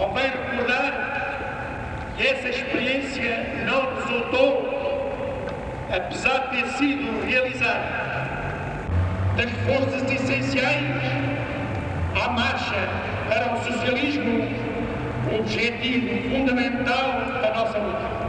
Convém recordar que essa experiência não resultou, apesar de ter sido realizada, das forças essenciais à marcha para o socialismo, o objetivo fundamental da nossa luta.